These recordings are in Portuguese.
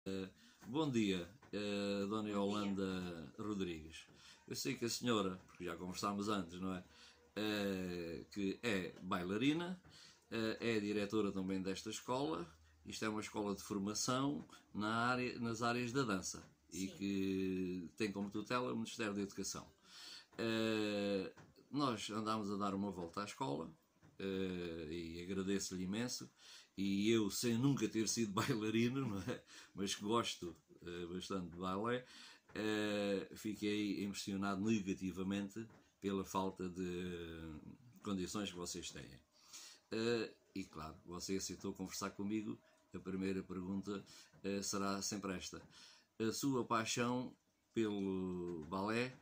Bom dia, Dona Yolanda Rodrigues. Eu sei que a senhora, porque já conversámos antes, não é? Que é bailarina, é diretora também desta escola. Isto é uma escola de formação nas áreas da dança e Sim. que tem como tutela o Ministério da Educação. Nós andámos a dar uma volta à escola e agradeço-lhe imenso. E eu, sem nunca ter sido bailarino, não é? Mas que gosto bastante de balé, fiquei impressionado negativamente pela falta de condições que vocês têm. E claro, você aceitou conversar comigo. A primeira pergunta será sempre esta: a sua paixão pelo balé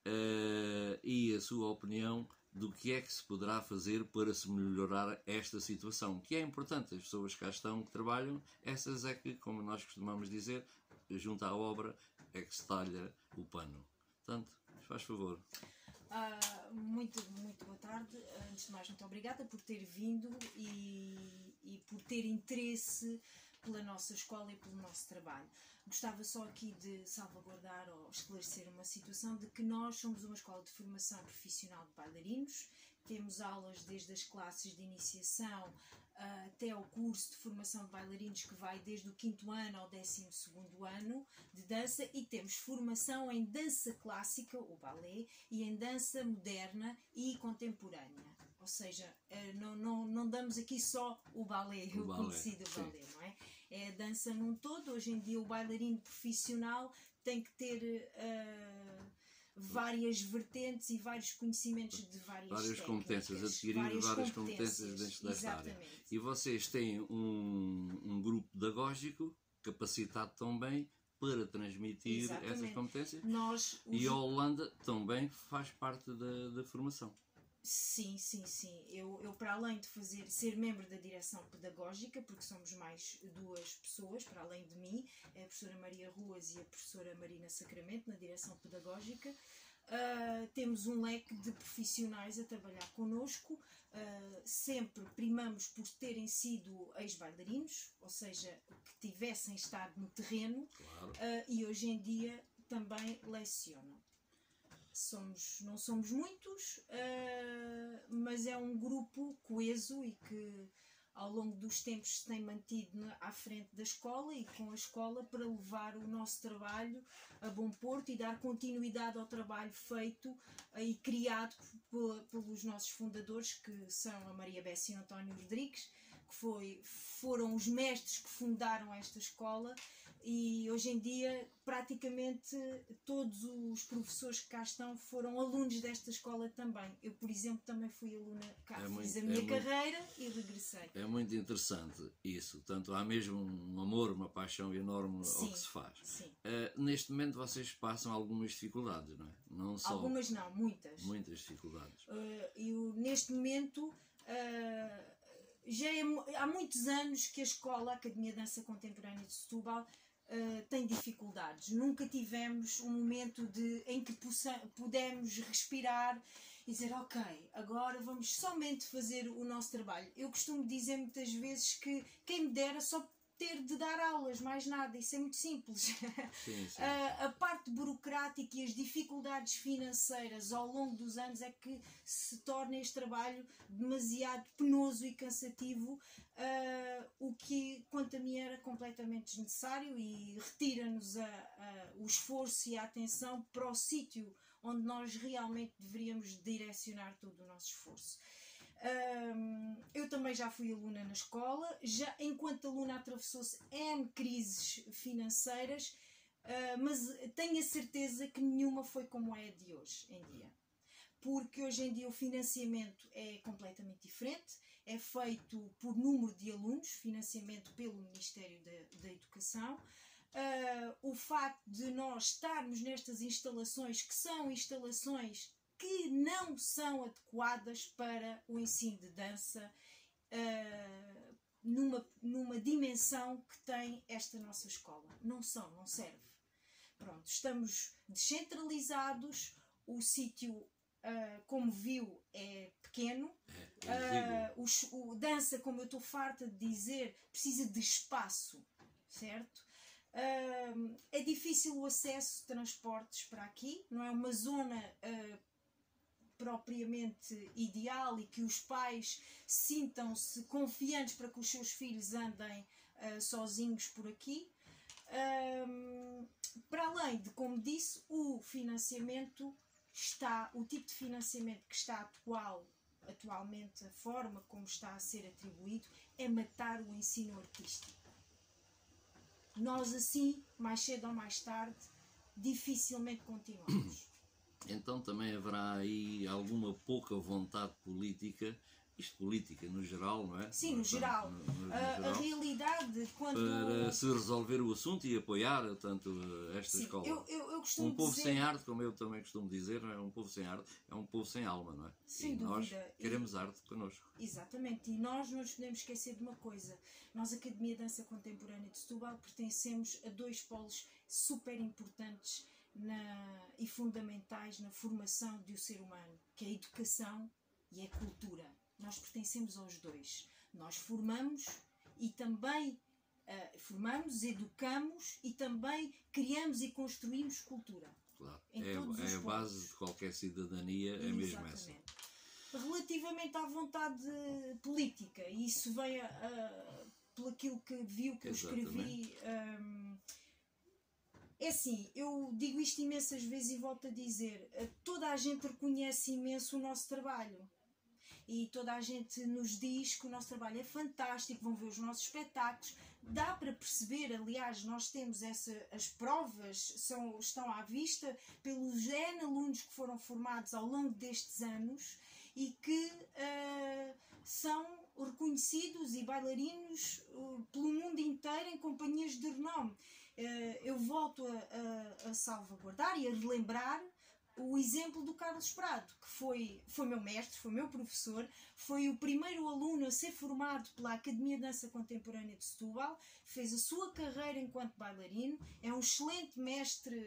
e a sua opinião do que é que se poderá fazer para se melhorar esta situação, que é importante. As pessoas que cá estão, que trabalham, essas é que, como nós costumamos dizer, junto à obra é que se talha o pano. Portanto, faz favor. Muito boa tarde. Antes de mais, muito obrigada por ter vindo e por ter interesse pela nossa escola e pelo nosso trabalho. Gostava só aqui de salvaguardar ou esclarecer uma situação de que nós somos uma escola de formação profissional de bailarinos. Temos aulas desde as classes de iniciação até ao curso de formação de bailarinos, que vai desde o 5º ano ao 12º ano de dança, e temos formação em dança clássica, o balé, e em dança moderna e contemporânea. Ou seja, não damos aqui só o balé, o conhecido balé, não é? É a dança num todo. Hoje em dia o bailarino profissional tem que ter várias vertentes e vários conhecimentos de várias competências, adquirir várias competências dentro desta área. E vocês têm um grupo pedagógico capacitado também para transmitir essas competências. E a Holanda também faz parte da formação. Sim. Eu para além de ser membro da direção pedagógica, porque somos mais 2 pessoas, para além de mim, a professora Maria Ruas e a professora Marina Sacramento, na direção pedagógica, temos um leque de profissionais a trabalhar connosco. Sempre primamos por terem sido ex-bailarinos, ou seja, que tivessem estado no terreno. Claro. E hoje em dia também lecionam. Não somos muitos, mas é um grupo coeso e que ao longo dos tempos se tem mantido à frente da escola e com a escola para levar o nosso trabalho a bom porto e dar continuidade ao trabalho feito e criado pelos nossos fundadores, que são a Maria Bessi e o António Rodrigues, que foram os mestres que fundaram esta escola. E hoje em dia praticamente todos os professores que cá estão foram alunos desta escola também. Eu, por exemplo, também fui aluna cá, fiz a minha carreira e regressei. É muito interessante isso. Portanto, há mesmo um amor, uma paixão enorme ao que se faz. Sim. Neste momento vocês passam algumas dificuldades, não é? Não só algumas não, muitas. Muitas dificuldades. Neste momento há muitos anos que a escola, a Academia de Dança Contemporânea de Setúbal, tem dificuldades. Nunca tivemos um momento em que pudemos respirar e dizer, ok, agora vamos somente fazer o nosso trabalho. Eu costumo dizer muitas vezes que quem me dera só ter de dar aulas, mais nada. Isso é muito simples. Sim. A parte burocrática e as dificuldades financeiras ao longo dos anos é que se torna este trabalho demasiado penoso e cansativo, o que, quanto a mim, era completamente desnecessário e retira-nos o esforço e a atenção para o sítio onde nós realmente deveríamos direcionar todo o nosso esforço. Eu também já fui aluna na escola, enquanto aluna atravessou-se N crises financeiras, mas tenho a certeza que nenhuma foi como é a de hoje em dia. Porque hoje em dia o financiamento é completamente diferente, é feito por número de alunos, financiamento pelo Ministério da Educação. O facto de nós estarmos nestas instalações, que são instalações que não são adequadas para o ensino de dança numa dimensão que tem esta nossa escola. Não serve. Pronto, estamos descentralizados, o sítio, como viu, é pequeno. O dança, como eu estou farta de dizer, precisa de espaço, certo? É difícil o acesso de transportes para aqui, não é uma zona propriamente ideal e que os pais sintam-se confiantes para que os seus filhos andem sozinhos por aqui. Para além de, como disse, o financiamento o tipo de financiamento que está atualmente, a forma como está a ser atribuído, é matar o ensino artístico. Nós assim, mais cedo ou mais tarde, dificilmente continuamos. Então também haverá aí alguma pouca vontade política, isto política no geral, não é? Sim, no geral. A realidade, quando... Para se resolver o assunto e apoiar tanto esta Sim, escola. Eu costumo um povo dizer... sem arte, como eu também costumo dizer, não é? Um povo sem arte é um povo sem alma, não é? Sem dúvida. Nós queremos arte connosco. Exatamente, e nós não nos podemos esquecer de uma coisa. Nós, a Academia de Dança Contemporânea de Setúbal, pertencemos a dois polos super importantes e fundamentais na formação do ser humano, que é a educação e a cultura. Nós pertencemos aos dois. Nós formamos e também educamos e também criamos e construímos cultura. Claro, é a base de qualquer cidadania, é mesmo essa. Relativamente à vontade política, e isso vem por aquilo que viu que eu escrevi. É assim, eu digo isto imensas vezes e volto a dizer, toda a gente reconhece imenso o nosso trabalho. E toda a gente nos diz que o nosso trabalho é fantástico, vão ver os nossos espetáculos. Dá para perceber, aliás, nós temos as provas, estão à vista pelos N alunos que foram formados ao longo destes anos e que são reconhecidos e bailarinos pelo mundo inteiro em companhias de renome. Eu volto a salvaguardar e a relembrar o exemplo do Carlos Prado, que foi meu mestre, foi meu professor, foi o primeiro aluno a ser formado pela Academia de Dança Contemporânea de Setúbal, fez a sua carreira enquanto bailarino, é um excelente mestre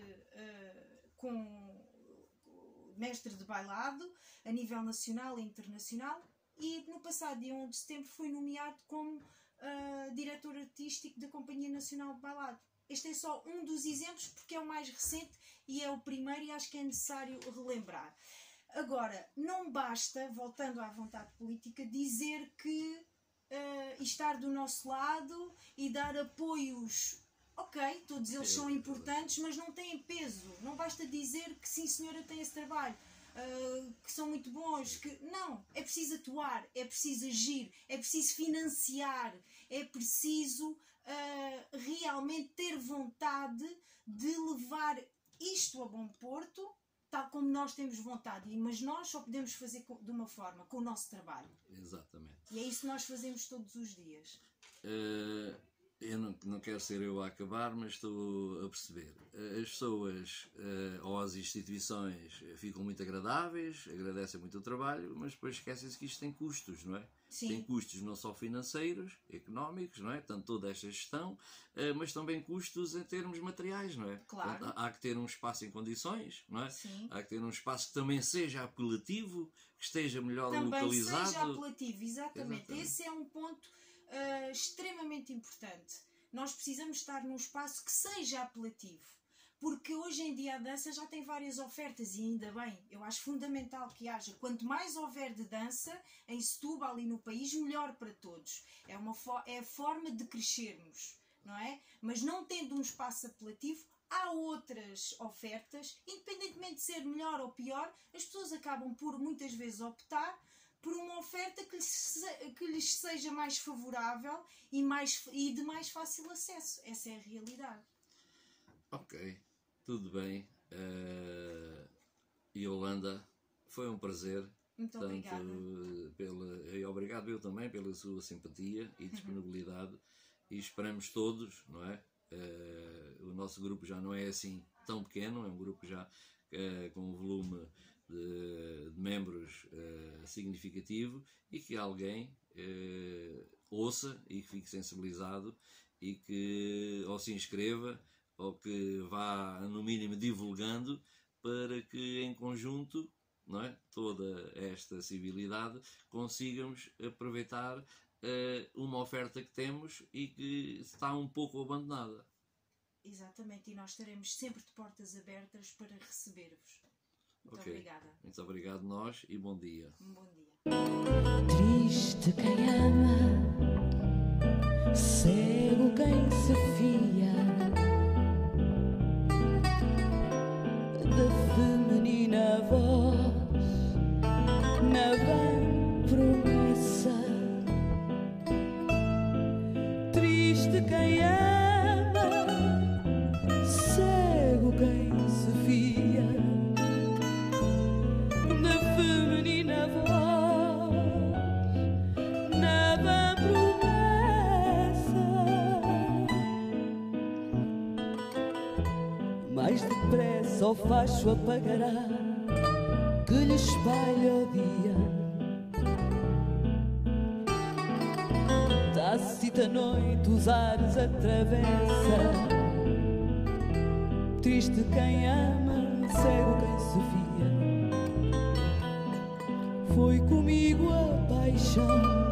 mestre de bailado a nível nacional e internacional, e no passado dia 1 de setembro foi nomeado como diretor artístico da Companhia Nacional de Bailado. Este é só um dos exemplos porque é o mais recente e é o primeiro e acho que é necessário relembrar. Agora, não basta, voltando à vontade política, dizer que estar do nosso lado e dar apoios, ok, todos eles são importantes, mas não têm peso. Não basta dizer que sim senhora tem esse trabalho, que são muito bons, não, é preciso atuar, é preciso agir, é preciso financiar, é preciso realmente ter vontade de levar isto a bom porto, tal como nós temos vontade, mas nós só podemos fazer de uma forma, com o nosso trabalho. Exatamente. E é isso que nós fazemos todos os dias. Eu não quero ser eu a acabar, mas estou a perceber. As pessoas ou as instituições ficam muito agradáveis, agradecem muito o trabalho, mas depois esquecem-se que isto tem custos, não é? Sim. Tem custos não só financeiros, económicos, não é? Tanto toda esta gestão, mas também custos em termos materiais, não é? Claro. Portanto, há que ter um espaço em condições, não é? Sim. Há que ter um espaço que também seja apelativo, que esteja melhor localizado. Também seja apelativo, exatamente. Esse é um ponto extremamente importante. Nós precisamos estar num espaço que seja apelativo, porque hoje em dia a dança já tem várias ofertas e ainda bem, eu acho fundamental que haja. Quanto mais houver de dança em Setúbal e no país, melhor para todos. É a forma de crescermos, não é? Mas não tendo um espaço apelativo, há outras ofertas, independentemente de ser melhor ou pior, as pessoas acabam por muitas vezes optar por uma oferta que lhes seja mais favorável e de mais fácil acesso. Essa é a realidade. Ok, tudo bem. Yolanda, foi um prazer. Muito obrigada. E obrigado eu também pela sua simpatia e disponibilidade. E esperamos todos, não é? O nosso grupo já não é assim tão pequeno, é um grupo já com um volume de membros significativo, e que alguém ouça e que fique sensibilizado e que ou se inscreva ou que vá no mínimo divulgando, para que em conjunto, não é, toda esta civilidade consigamos aproveitar uma oferta que temos e que está um pouco abandonada. Exatamente, e nós estaremos sempre de portas abertas para receber-vos. Muito Ok. obrigada. Muito obrigado nós e bom dia. Um bom dia. Triste quem ama, cego quem se fia da feminina voz na vã promessa. Triste quem ama, cego quem se fia da feminina voz na vã promessa. Mais depressa o facho apagará que lhe espalha o dia. Tácita noite os ares atravessa. Triste quem ama, cego quem se fia. Foi comigo a paixão